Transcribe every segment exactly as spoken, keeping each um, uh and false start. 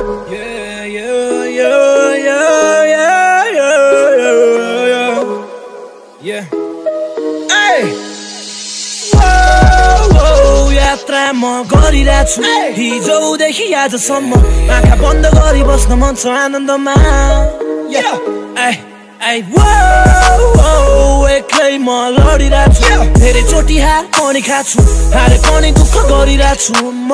Yeah, yeah, yeah, yeah, yeah, yeah, yeah, yeah. Hey! Whoa, whoa, यात्रा म गरिरहेको छु हिजोदेखि आजसम्म आँखा बन्द गरी बस्न मन छ आनन्दमा एक्लै म लडिरहेको छु धेरै चोटि हार पनि खाछु हारे पनि दुःख गरिरहेको छु म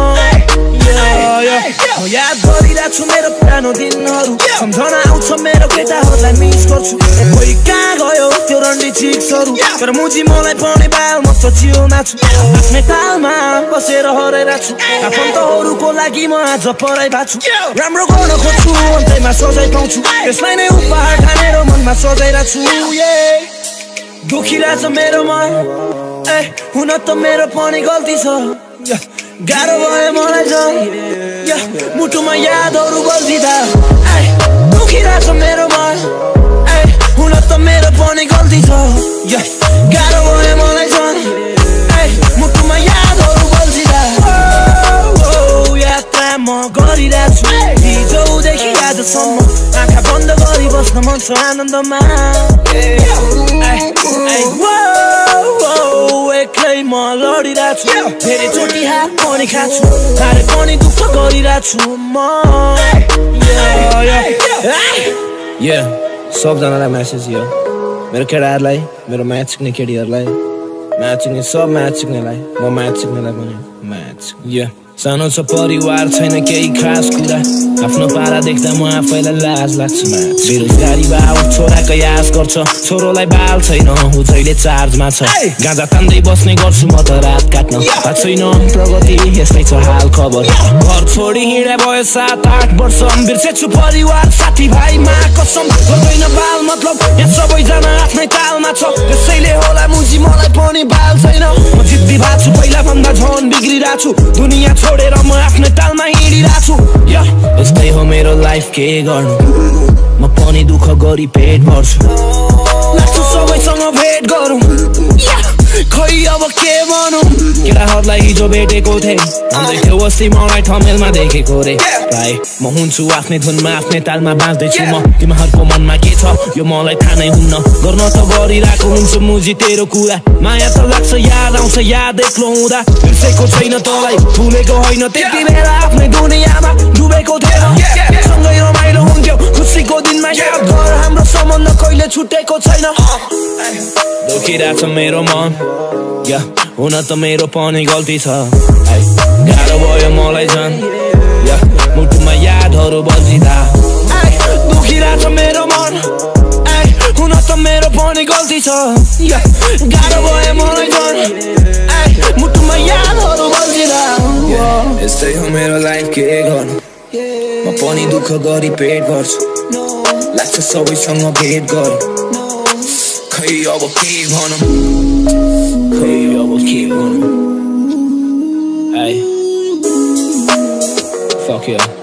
याद गरिरहेको छु मेरो पुरानो दिनहरू सम्झना आउँछ मेरो केटाहरूलाई मिस गर्छु कोही कहाँ गयो त्यो रन्डी चिक्सहरू तर मुजी मलाई पनि बाल म त चिउमा छु आफ्नै तालमा बसेर हराइरहेको छु आफन्तहरूको लागि म आज पराइ भएको छु राम्रो गर्न खोज्छु अन्तैमा सजाय पाउँछु यसलाई नै उपहार ठानेर मनमा सजाइरहेको छु दुखिरहेछ मेरो मन ए हुन त मेरो पनि गल्ती छ गाह्रो भयो मलाई झन् मुटुमा यादहरू बल्झिँदा दुखिरहेछ मेरो मन ए हुन त मेरो पनि गल्ती छ गाह्रो भयो मलाई झन् मुटुमा यादहरू बल्झिँदा यात्रा म गरिरहेको छु हिजोदेखि आजसम्म आँखा बन्द गरी बस्न मन छ आनन्दमा एक्लै म लडिरहेको छु धेरै चोटि हार पनि खाछु हारे पनि दुःख गरिरहेको छु म सबजनालाई म्यासेज यो मेरो केटाहरूलाई मेरो म्याच सिक्ने केटीहरूलाई म्याच सिक्ने सब म्याच सिक्नेलाई म म्याच सिक्नेलाई पनि म्याच यो सानो छ परिवार छैन केही खास कुरा आफ्नो पारा देख्दा म आफैलाई लाज लाग्छ बेरोजगारी बाउ छोराको यास गर्छ छोरोलाई बाल छैन ऊ जहिले चार्जमा छ गाँजा तान्दै बस्ने गर्छु म त रात काट्न थाहा छैन प्रगति यस्तै छ हाल खबर घर छोडी हिँडे भयो सात आठ वर्ष बिर्सेछु परिवार साथीभाइमा कसम गर्दैन बाल मतलब यहाँ सबैजना आफ्नै तालमा छ त्यसैले होला मुजी मलाई पनि बाल छैन म जिद्दी भएको छु पहिला भन्दा झन् बिग्रिरहेको छु दुनियाँ छोडेर म आफ्नै तालमा हिँडिरहेको छु यस्तै हो मेरो लाइफ के गर्नु म पनि दुःख गरी पेट भर्छु लाग्छु सबैसँग भेट गरौँ खै अब के भनौँ केटाहरूलाई हिजो भेटेको थिएँ भन्दै थियो अस्ति मलाई ठमेलमा देखेको रे प्राय म हुन्छु आफ्नै धुनमा आफ्नै तालमा बाँच्दैछु म तिमीहरूको मनमा के छ यो मलाई थाहा नै हुन्न गर्न त गरिरहेको हुन्छु मुजी तेरो कुरा माया त लाग्छ याद आउँछ याद एक्लो हुँदा बिर्सेको छैन तँलाई भुलेको होइन त्यति बेला आफ्नै दुनियाँमा डुबेको थिएन सँगै रमाइलो हुन्थ्यो खुसीको दिनमा याद गर हाम्रो सम्बन्ध कहिले छुटेको छैन दुखिरहेछ मेरो मन हुन त मेरो पनि गल्ती छ गाह्रो भयो मलाई झन् मुटुमा यादहरू बल्झिँदा दुखिरहेछ मेरो मन हुन त मेरो पनि गल्ती छ गाह्रो भयो मलाई झन् मुटुमा यादहरू बल्झिँदा यस्तै हो मेरो लाइफ के गर्नु म पनि दुःख गरी पेट गर्छु लाग्छ सबैसँग भेट गरौँ खै अब के भनौँ खै अब के भनौँ Fuck yeah